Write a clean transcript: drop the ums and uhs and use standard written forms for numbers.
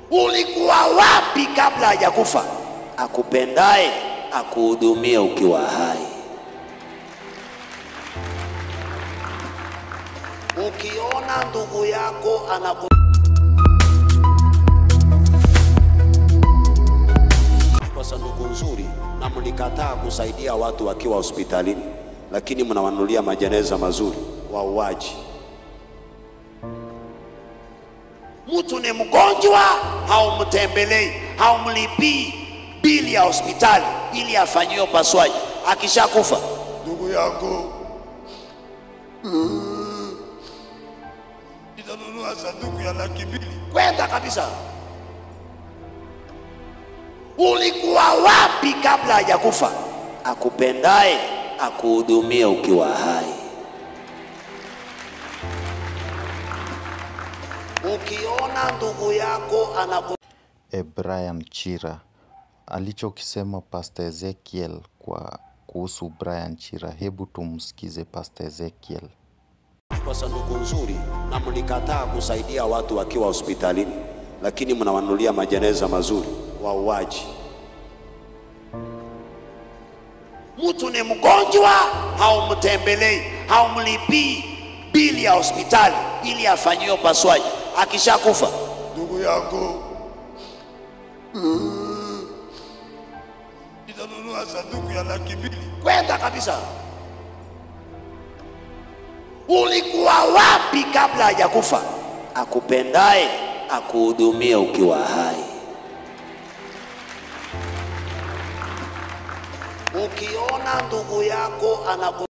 Ulikuwa wapi kabla hajakufa? Akupendaye akuhudumie ukiwa hai. Ukiona ndugu yako kwa sanduku nzuri na mlikataa kusaidia watu wakiwa hospitalini, lakini mnawanunulia majeneza mazuri, wauaji. Mtu ni mgonjwa, haumtembelei, haumlipii bili ya hospitali ili afanyiwe upasuaji. Akishakufa, ndugu yako nitanunua sanduku ya $200,000. Kwenda kabisa. Ulikuwa wapi kabla hajakufa? Akupendaye akuhudumie ukiwa hai. Ukiona ndugu yako Brian Chira alichokisema Pastor Ezekiel kuhusu Brian Chira. Hebu tumsikize Pastor Ezekiel. Kwa sanduku nzuri na mlikataa kusaidia watu wakiwa hospitalini, lakini mnawanunulia majeneza mazuri, wauaji. Mtu ni mgonjwa, haumtembelei, haumlipii bili ya hospitali ili afanyiwe upasuaji. Akishakufa, ndugu yako nitanunua sanduku ya $200,000. Kwenda kabisa. Ulikuwa wapi kabla hajakufa? Akupendaye akuhudumie ukiwa hai. Ukiona ndugu yako